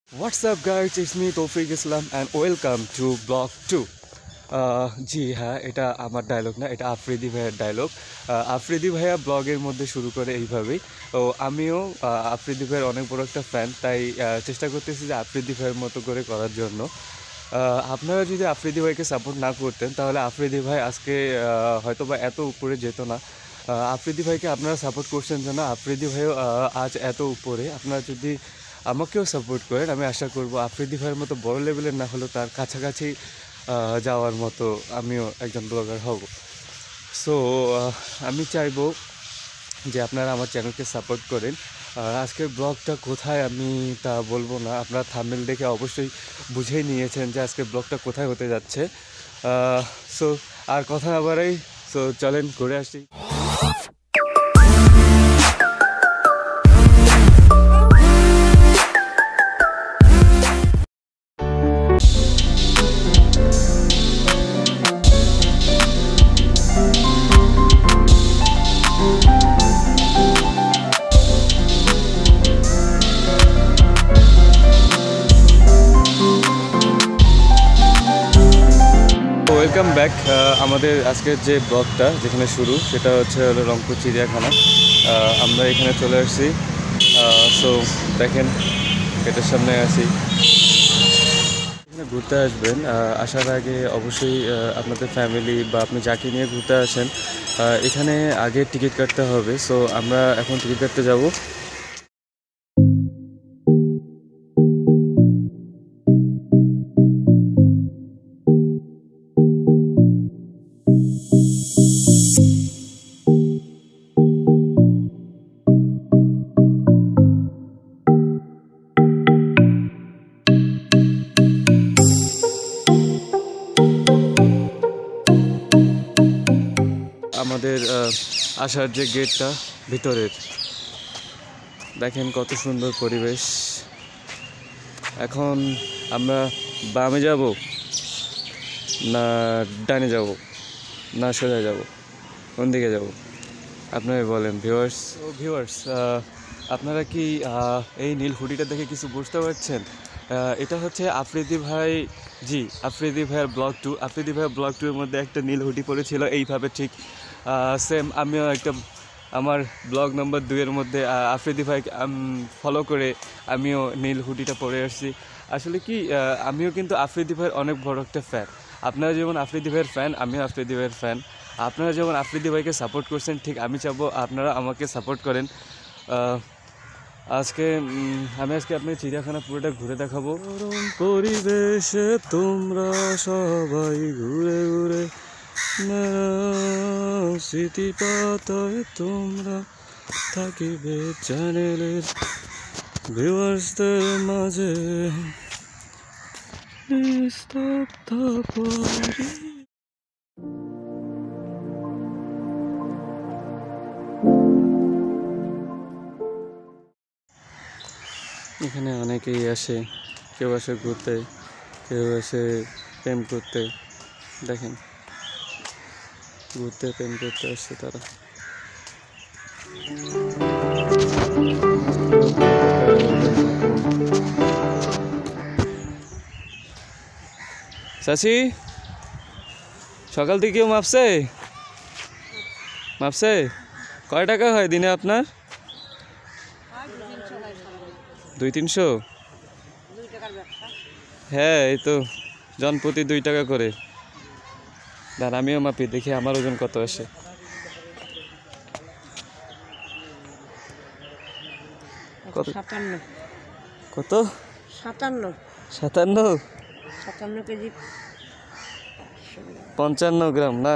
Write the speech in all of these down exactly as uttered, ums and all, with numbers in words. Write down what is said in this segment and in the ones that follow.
What's up guys, it's me Tawfiq Islam and welcome to Block two. জি হ্যাঁ, এটা আমার dialogue না, এটা আফ্রিদি ভাইয়ের ডায়লগ। আফ্রিদি ভাইয়া ব্লগের মধ্যে শুরু করে এইভাবেই। তো আমিও আফ্রিদি ভাইয়ের অনেক বড় একটা ফ্যান, তাই চেষ্টা করতেছি যে আফ্রিদি ভাইয়ের মতো করে করার জন্য। আপনারা যদি আফ্রিদি ভাইকে সাপোর্ট না করতেন তাহলে আফ্রিদি ভাই আজকে হয়তো বা এত উপরে যেত না। আফ্রিদি ভাইকে আপনারা সাপোর্ট করছেন যেন আফ্রিদি ভাইও আজ এত উপরে। আপনারা যদি আমাকেও সাপোর্ট করেন, আমি আশা করব আফ্রিদি ভাইয়ের মতো বড় লেভেলের না হলেও তার কাছাকাছি যাওয়ার মতো আমিও একজন ব্লগার হব। সো আমি চাইবো যে আপনারা আমার চ্যানেলকে সাপোর্ট করেন। আজকের ব্লগটা কোথায় আমি তা বলবো না, আপনারা থাম্বনেল দেখে অবশ্যই বুঝেই নিয়েছেন যে আজকের ব্লগটা কোথায় হতে যাচ্ছে। সো আর কথা না বাড়াই, সো চলেন ঘুরে আসি। Welcome back. আমাদের আজকের যে ব্লগটা যেখানে শুরু সেটা হচ্ছে হলো রংপুর চিড়িয়াখানা। আমরা এখানে চলে আসছি। সো দেখেন, এটার সামনে আছি। এখানে ঘুরতে আসবেন, আসার আগে অবশ্যই আপনাদের ফ্যামিলি বা আপনি যাকে নিয়ে ঘুরতে আসেন এখানে আগে টিকিট কাটতে হবে। সো আমরা এখন টিকিট কাটতে যাব। আমাদের আসার যে গেটটা ভিতরের, দেখেন কত সুন্দর পরিবেশ। এখন আমরা বামে যাব না ডানে যাব না সোজা যাব, কোন দিকে যাব আপনারা বলেন ভিউয়ার্স। ও ভিউয়ার্স, আপনারা কি এই নীল হুডিটা দেখে কিছু বুঝতে পারছেন? এটা হচ্ছে আফ্রিদি ভাই। জি, আফ্রিদি ভাইয়ের ব্লগ টু। আফ্রিদি ভাইয়ের ব্লগ টু এর মধ্যে একটা নীল হুডি পড়েছিল এইভাবে, ঠিক সেম আমিও একটা আমার ব্লগ নম্বর দুইয়ের মধ্যে আফ্রিদি ভাইকে ফলো করে আমিও নীল হুডিটা পরে আসছি। আসলে কি, আমিও কিন্তু আফ্রিদি ভাইয়ের অনেক বড় একটা ফ্যান। আপনারা যেমন আফ্রিদি ভাইয়ের ফ্যান, আমিও আফ্রিদি ভাইয়ের ফ্যান। আপনারা যেমন আফ্রিদি ভাইকে সাপোর্ট করছেন, ঠিক আমি চাবো আপনারা আমাকে সাপোর্ট করেন। আজকে আমি আজকে আপনার চিড়িয়াখানা পুরোটা ঘুরে দেখাবো। পরিবেশে তোমরা সবাই ঘুরে ঘুরে স্মৃতি পাতায় তোমরা থাকিবে চ্যানেলের ভিউয়ার্সদের মাঝে নিস্তব্ধ পরি। এখানে অনেকেই আসে, কেউ আসে ঘুরতে, কেউ আসে প্রেম করতে। দেখেন, ঘুরতে প্রেম করতে আসছে তারা। চাচি, সকাল থেকে কেউ মাপছে মাপছে কয় টাকা হয় দিনে আপনার? দুই তিনশো হ্যাঁ, এই তো জনপ্রতি দুই টাকা করে। দাঁড় আমিও মাপি, দেখি আমার ওজন কত আসে। কত? কত? সাতান্ন সাতান্ন সাতান্ন কেজি পঞ্চান্ন গ্রাম না?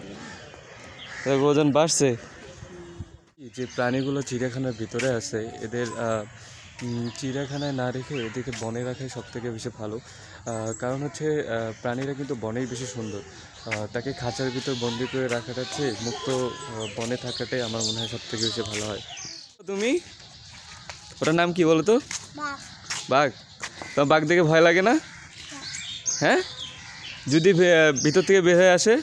ওজন বাড়ছে। যে প্রাণীগুলো চিড়িয়াখানার ভিতরে আছে এদের চিড়িয়াখানায় না রেখে এদেরকে বনে রাখাই সব থেকে বেশি ভালো। কারণ হচ্ছে প্রাণীরা কিন্তু বনেই বেশি সুন্দর। তাকে খাঁচার ভিতর বন্দি করে রাখাটা চেয়ে মুক্ত বনে থাকাটাই আমার মনে হয় সব থেকে বেশি ভালো হয়। তুমি ওটার নাম কি বলো তো? বাঘ। তোমার বাঘ দেখে ভয় লাগে না? হ্যাঁ, যদি ভিতর থেকে বের হয়ে আসে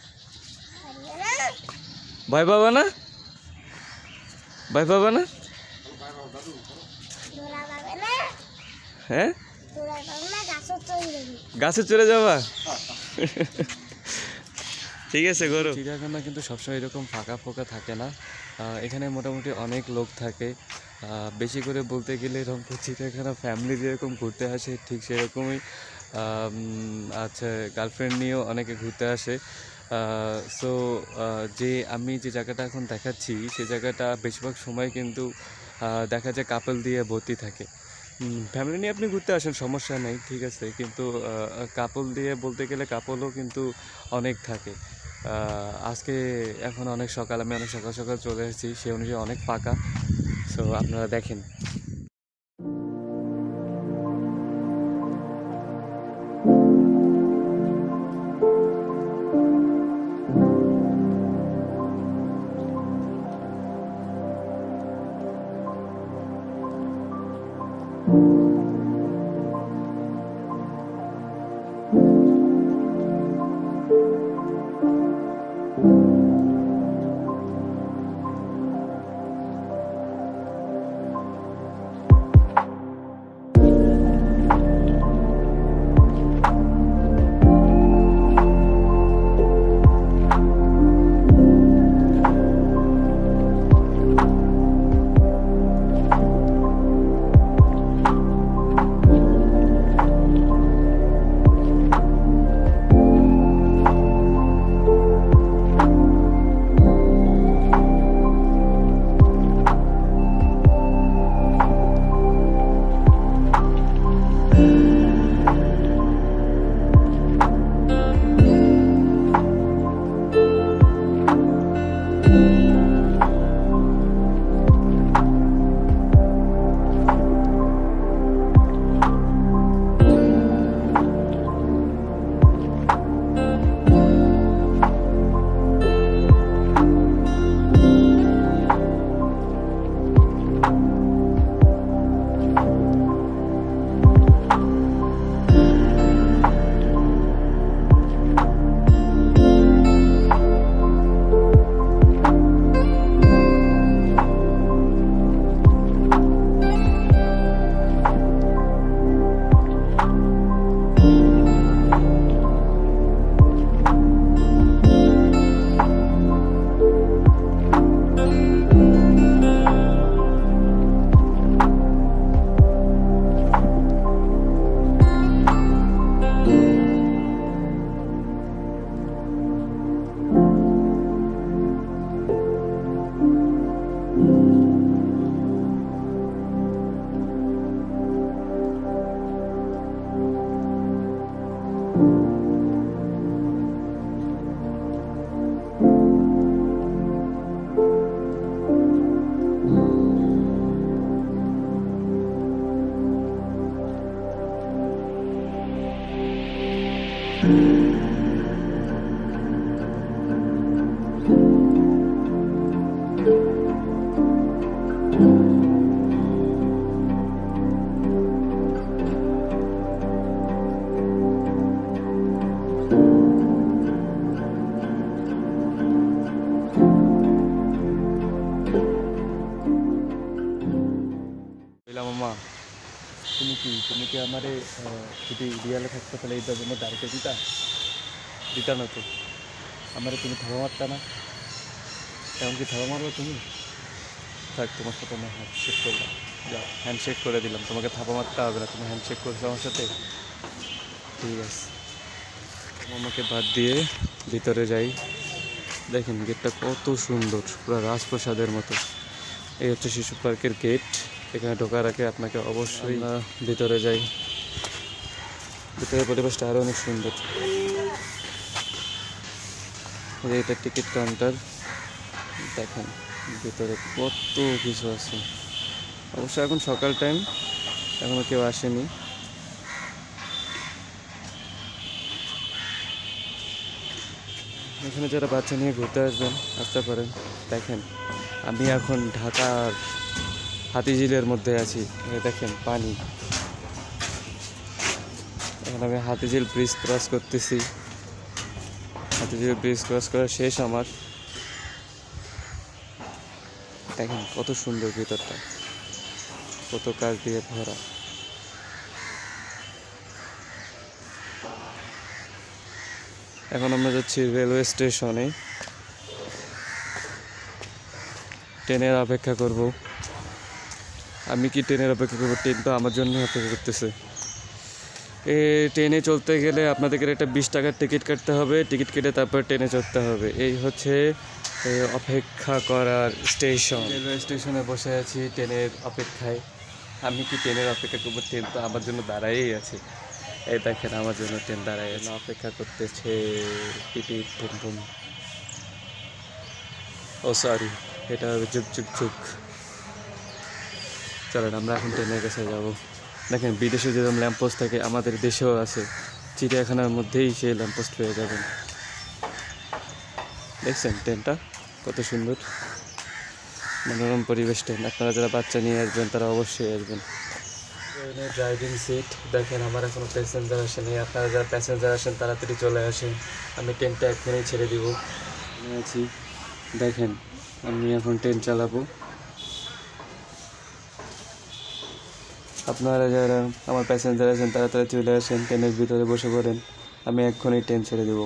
ভয় পাবা না? ভয় পাবা না? হ্যাঁ গাছে চলে যাবা? ঠিক আছে গরু। চিড়িয়াখানা কিন্তু সবসময় এরকম ফাঁকা ফোঁকা থাকে না, এখানে মোটামুটি অনেক লোক থাকে। বেশি করে বলতে গেলে রংপুর চিড়িয়াখানা ফ্যামিলি যেরকম ঘুরতে আসে ঠিক সেরকমই আচ্ছা গার্লফ্রেন্ড নিয়েও অনেকে ঘুরতে আসে। সো যে আমি যে জায়গাটা এখন দেখাচ্ছি সেই জায়গাটা বেশিরভাগ সময় কিন্তু দেখা যায় কাপল দিয়ে ভর্তি থাকে। ফ্যামিলি নিয়ে আপনি ঘুরতে আসেন সমস্যা নেই, ঠিক আছে, কিন্তু কাপল দিয়ে বলতে গেলে কাপলও কিন্তু অনেক থাকে। আজকে এখন অনেক সকাল, আমি অনেক সকাল সকাল চলে এসেছি, সেই অনুযায়ী অনেক ফাঁকা। সো আপনারা দেখেন। মামা তুমি কি তুমি কি আমারে যদি রিয়ালে থাকতো তাহলে এই জন্য দাঁড়িয়ে দিতা দিতা না তো আমারে তুমি থাবা মারতা না, এমন কি থাবা মারবো তুমি? থাক তোমার সাথে আমি হ্যান্ডশেক করলাম, যাও হ্যান্ডশেক করে দিলাম, তোমাকে থাবা মারতে হবে না, তুমি হ্যান্ডশেক করছো আমার সাথে, ঠিক আছে। মামাকে বাদ দিয়ে ভিতরে যাই, দেখেন গেটটা কত সুন্দর, পুরো রাজপ্রাসাদের মতো। এই হচ্ছে শিশু পার্কের গেট, এখানে ঢোকার আগে আপনাকে অবশ্যই ভিতরে যাই। ভিতরের পরিবেশটা আরও অনেক সুন্দর। এটা টিকিট কাউন্টার, দেখেন ভিতরে কত কিছু আছে। অবশ্য এখন সকাল টাইম, এখনো কেউ আসেনি। এখানে যারা বাচ্চা নিয়ে ঘুরতে আসবেন আসতে পারেন। দেখেন আমি এখন ঢাকার হাতিঝিলের মধ্যে আছি, দেখেন পানি। এখন আমি হাতিঝিল ব্রিজ ক্রস করতেছি, হাতিঝিল ব্রিজ ক্রস করা শেষ আমার। দেখেন কত সুন্দর ভিতরটা, কত কাজ দিয়ে ভরা। এখন আমরা যাচ্ছি রেলওয়ে স্টেশনে, ট্রেনের অপেক্ষা করব। আমি কি ট্রেনের অপেক্ষা করবো? ট্রেন তো আমার জন্য অপেক্ষা করতেছে। এ ট্রেনে চলতে গেলে আপনাদেরকে একটা বিশ টাকার টিকিট কাটতে হবে, টিকিট কেটে তারপর ট্রেনে চড়তে হবে। এই হচ্ছে অপেক্ষা করার স্টেশন। রেলওয়ে স্টেশনে বসে আছি ট্রেনের অপেক্ষায়। আমি কি ট্রেনের অপেক্ষা করবো? ট্রেন তো আমার জন্য দাঁড়াইই আছে। এই দেখেন আমার জন্য ট্রেন দাঁড়াই আছে, অপেক্ষা করতেছে। টিটি বুম বুম, ও সরি, এটা হবে যুগ যুগ যুগ। চলেন আমরা এখন ট্রেনের কাছে যাবো। দেখেন বিদেশে যেরকম ল্যাম্পপোস্ট থাকে আমাদের দেশেও আছে, চিড়িয়াখানার মধ্যেই সেই ল্যাম্পপোস্ট পেয়ে যাবেন। দেখছেন ট্রেনটা কত সুন্দর, মনোরম পরিবেশ ট্রেন। আপনারা যারা বাচ্চা নিয়ে আসবেন তারা অবশ্যই আসবেন। ট্রেনের ড্রাইভিং সিট দেখেন, আমার এখনও প্যাসেঞ্জার আসেনি। আপনারা যারা প্যাসেঞ্জার আসেন তাড়াতাড়ি চলে আসেন, আমি ট্রেনটা এখনই ছেড়ে দিব। আমি আছি, দেখেন আমি এখন ট্রেন চালাবো। আপনারা যারা আমার প্যাসেঞ্জার আছেন তাড়াতাড়ি চলে আসেন, ট্রেনের ভিতরে বসে পড়েন, আমি এক্ষুনি ট্রেন ছেড়ে দেবো।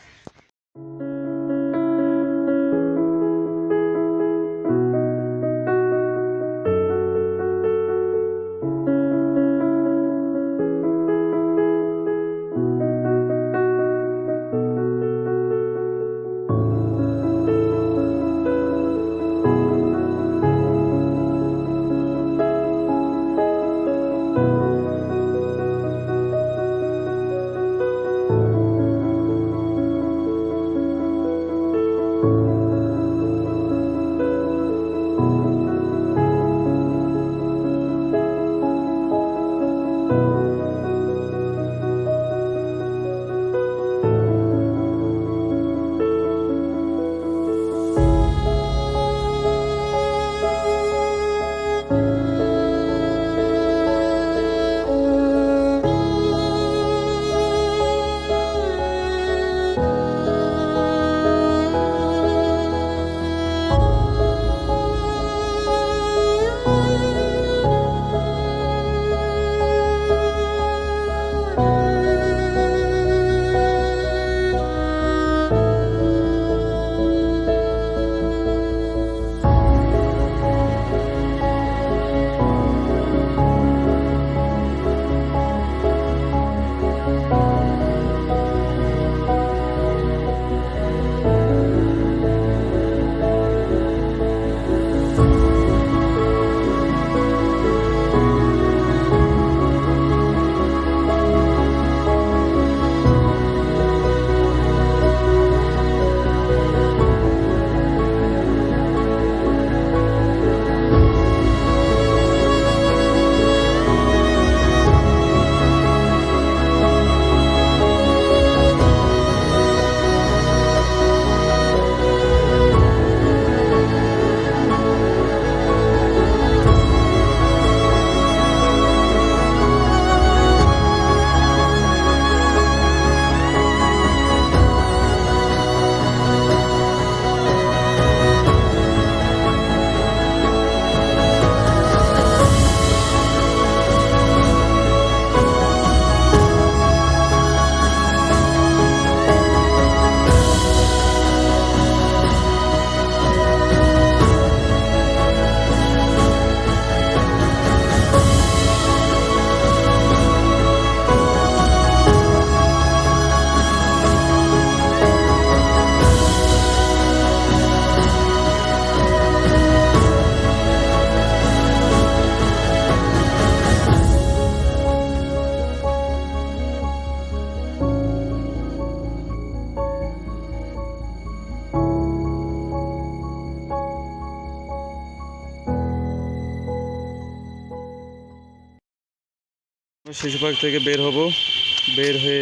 শিশু পার্ক থেকে বের হব, বের হয়ে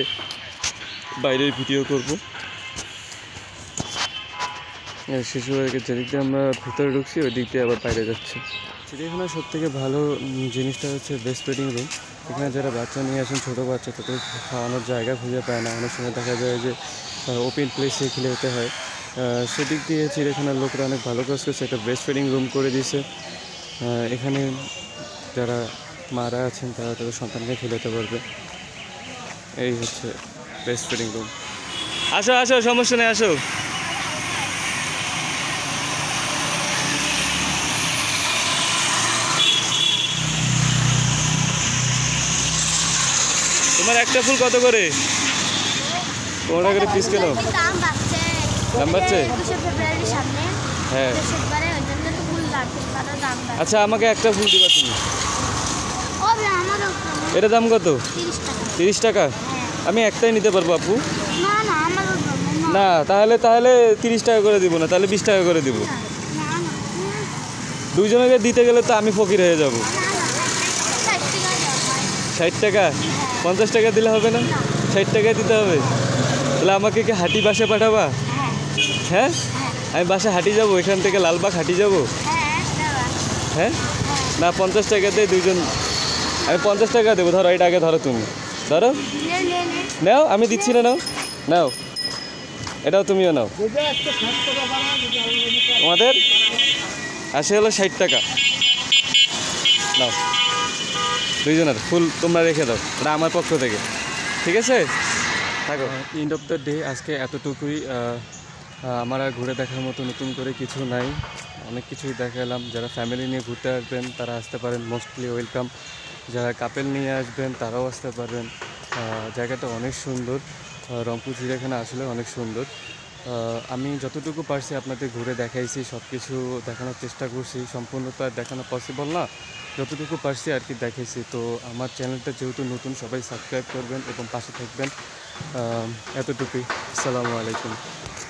বাইরের ভিডিও করব। শিশু পার্কের যেদিক দিয়ে আমরা ভিতরে ঢুকছি ওই দিক দিয়ে আবার বাইরে যাচ্ছি। চিড়িয়াখানার সব থেকে ভালো জিনিসটা হচ্ছে বেস্ট ফিডিং রুম। এখানে যারা বাচ্চা নিয়ে আসেন, ছোটো বাচ্চা, তাদের খাওয়ানোর জায়গা খুঁজে পায় না। অনেক সময় দেখা যায় যে ওপেন প্লেসে খেলতে হয়। সেদিক দিয়ে চিড়িয়াখানার লোকরা অনেক ভালো কাজ করছে, একটা বেস্ট ফিডিং রুম করে দিয়েছে। এখানে যারা মারা আছেন তারা তাদের সন্তানকে খেলাতে পারবে। এই হচ্ছে বেস্ট ফিডিং রুম। আসো আসো, সমস্যা নেই, আসো। তোমার একটা ফুল কত করে? পনেরো টাকা করে পিস কেন? দাম বাড়ছে। দাম বাড়ছে? একুশে ফেব্রুয়ারির সামনে হ্যাঁ। বৃহস্পতিবারে ওই জন্য তো ফুল বাড়ছে, তারও দাম বাড়ছে। আচ্ছা, আমাকে একটা ফুল দিবা তুমি। ও ভাই, আমারও এটা দাম কত? তিরিশ টাকা। তিরিশ টাকা? হ্যাঁ। আমি একটাই নিতে পারবো আপু? না না, আমারও দাম না। না, তাহলে তাহলে তিরিশ টাকা করে দিব না, তাহলে বিশ টাকা করে দিব। না না, দুইজনকে দিতে গেলে তো আমি ফকির হয়ে যাব। না না, ষাট টাকা দাম হয়। ষাট টাকা? পঞ্চাশ টাকা দিলে হবে না? ষাট টাকায় দিতে হবে? তাহলে আমাকে কি হাটি বাসে পাঠাবা? হ্যাঁ হ্যাঁ, হ্যাঁ আমি বাসে হাঁটি যাবো, এখান থেকে লালবাগ হাঁটি যাবো। হ্যাঁ দাদা। হ্যাঁ, না পঞ্চাশ টাকাতে দুইজন, আমি পঞ্চাশ টাকা দেবো। ধরো, এটা আগে ধরো, তুমি ধরো, নে নে নে। নাও, আমি দিচ্ছি না, নাও নাও, এটাও তুমিও নাও। তোমাদের আসে হলো ষাট টাকা। নাও, দুইজনের ফুল তোমরা রেখে দাও, এটা আমার পক্ষ থেকে, ঠিক আছে? থাকো। এন্ড অফ দ্য ডে আজকে এতটুকুই। আমার আর ঘুরে দেখার মতো নতুন করে কিছু নাই, অনেক কিছুই দেখালাম। যারা ফ্যামিলি নিয়ে ঘুরতে আসবেন তারা আসতে পারেন, মোস্টলি ওয়েলকাম। যারা কাপেল নিয়ে আসবেন তারাও আসতে পারবেন। জায়গাটা অনেক সুন্দর, রংপুর চিড়িয়াখানা আসলে অনেক সুন্দর। আমি যতটুকু পারছি আপনাদের ঘুরে দেখাইছি, সব কিছু দেখানোর চেষ্টা করছি। সম্পূর্ণ তো আর দেখানো পসিবল না, যতটুকু পারছি আর কি দেখাইছি। তো আমার চ্যানেলটা যেহেতু নতুন, সবাই সাবস্ক্রাইব করবেন এবং পাশে থাকবেন। এতটুকুই। আসসালামু আলাইকুম।